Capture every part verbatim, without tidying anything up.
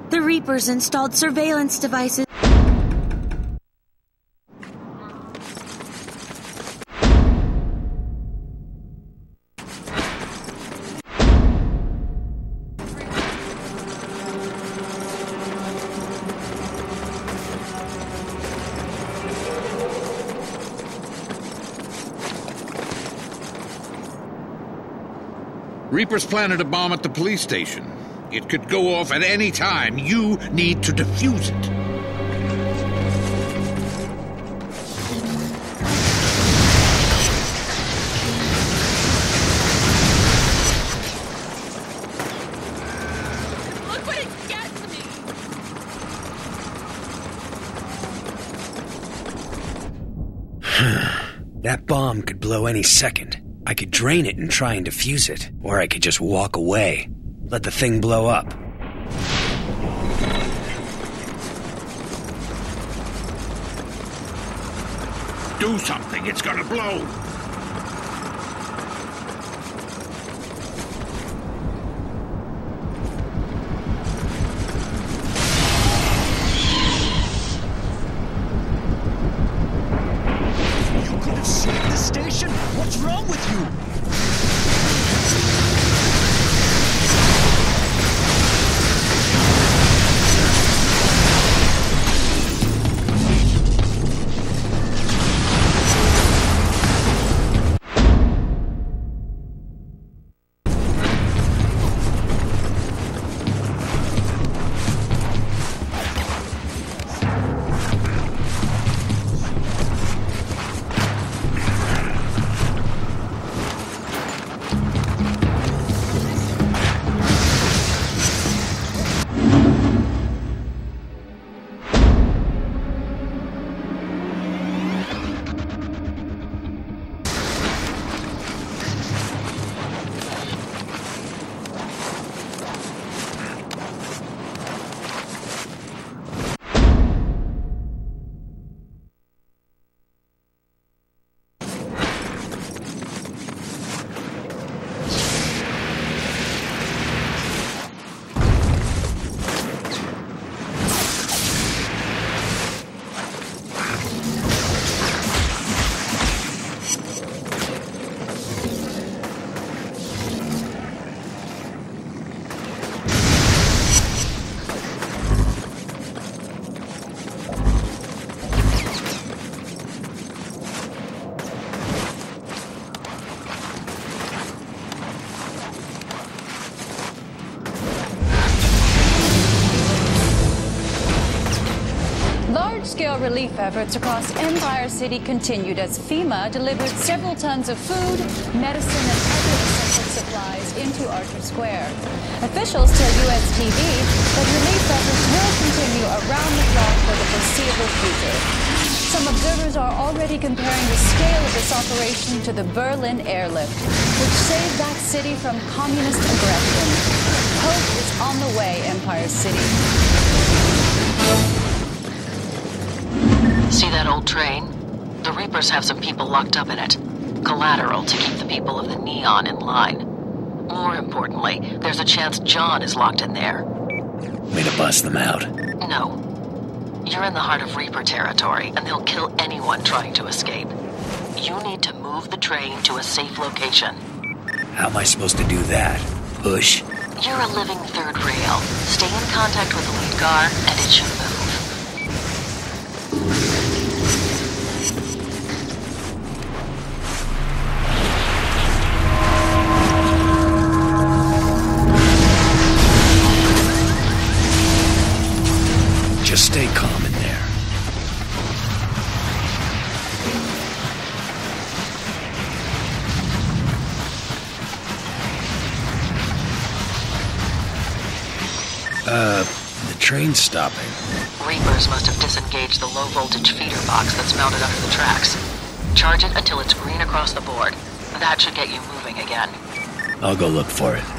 The Reapers installed surveillance devices. Reapers planted a bomb at the police station. It could go off at any time. You need to defuse it. Look what it gets me! That bomb could blow any second. I could drain it and try and defuse it, or I could just walk away. Let the thing blow up. Do something, it's gonna blow! You could have saved the station! What's wrong with you? Large-scale relief efforts across Empire City continued as FEMA delivered several tons of food, medicine, and other essential supplies into Archer Square. Officials tell U S T V that relief efforts will continue around the clock for the foreseeable future. Some observers are already comparing the scale of this operation to the Berlin airlift, which saved that city from communist aggression. Hope is on the way, Empire City. See that old train? The Reapers have some people locked up in it. Collateral to keep the people of the Neon in line. More importantly, there's a chance John is locked in there. Way to bust them out. No. You're in the heart of Reaper territory, and they'll kill anyone trying to escape. You need to move the train to a safe location. How am I supposed to do that? Push? You're a living third rail. Stay in contact with the lead car, and it should move. Just stay calm in there. Uh, the train's stopping. Reapers must have disengaged the low-voltage feeder box that's mounted under the tracks. Charge it until it's green across the board. That should get you moving again. I'll go look for it.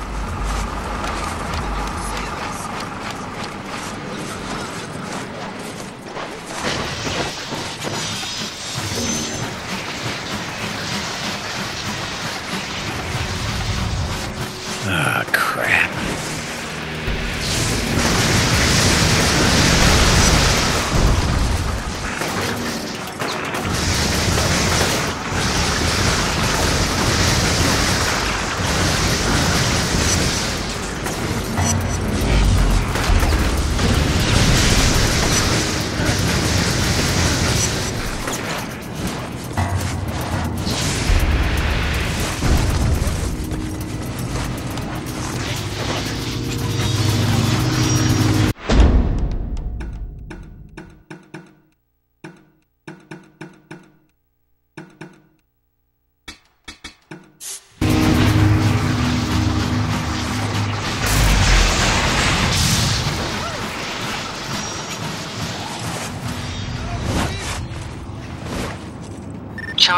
Ah, crap.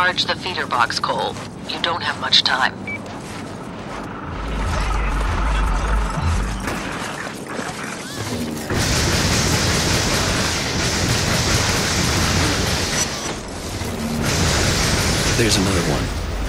Charge the feeder box, Cole. You don't have much time. There's another one.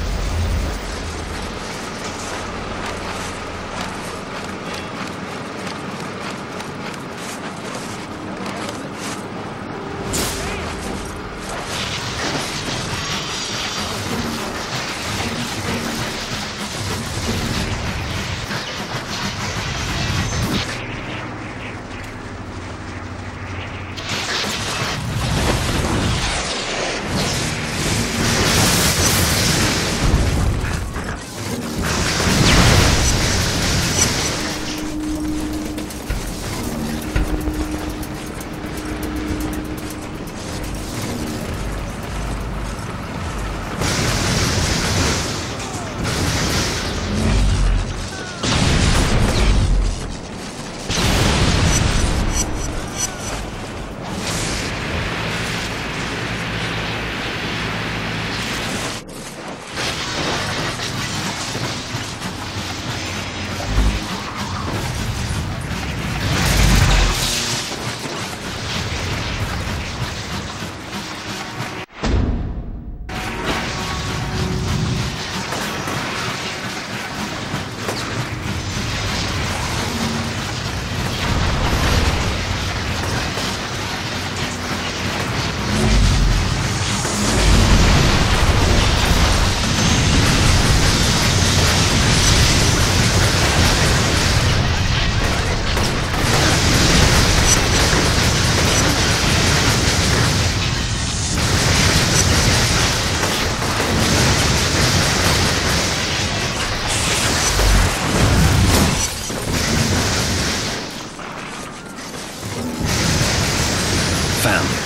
Found it.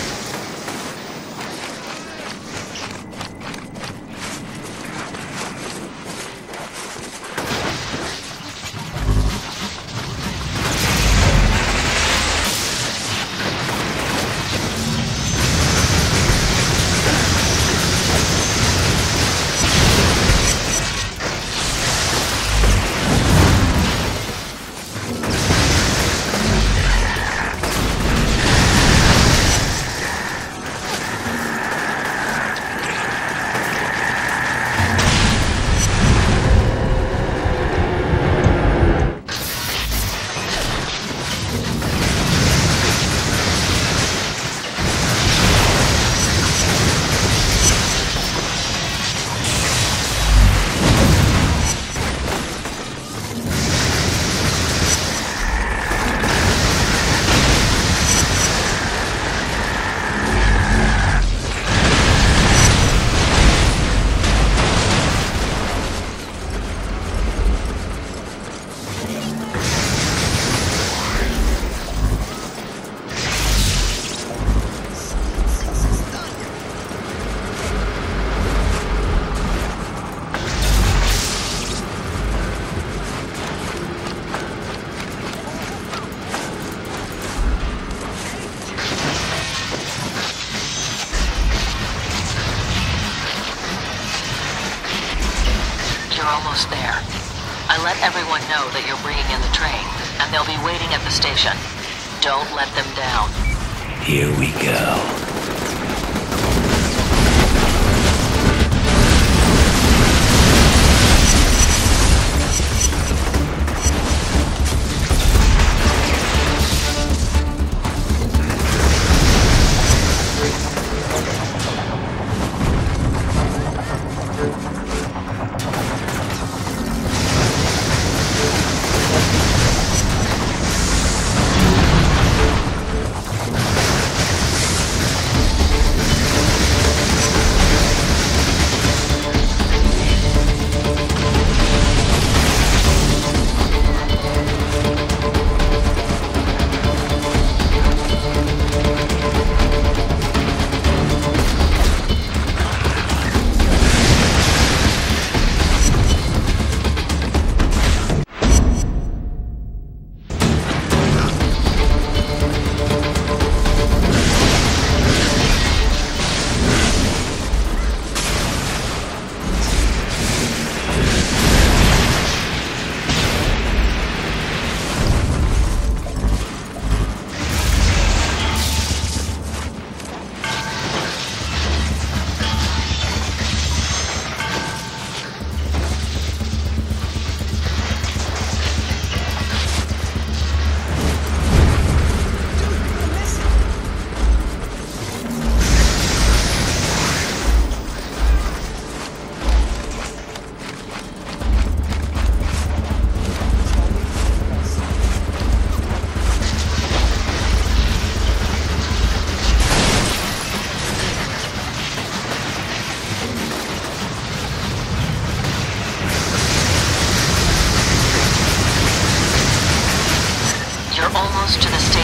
Almost there. I let everyone know that you're bringing in the train, and they'll be waiting at the station. Don't let them down. Here we go.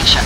station.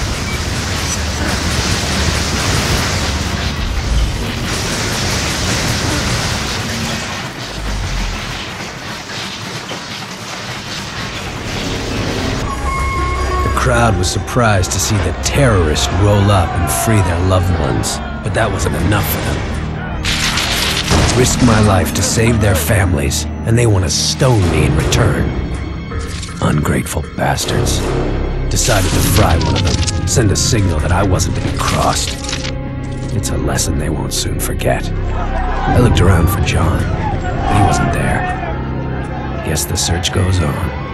The crowd was surprised to see the terrorists roll up and free their loved ones, but that wasn't enough for them. I risked my life to save their families, and they want to stone me in return. Ungrateful bastards. Decided to fry one of them, send a signal that I wasn't to be crossed. It's a lesson they won't soon forget. I looked around for John, but he wasn't there. Guess the search goes on.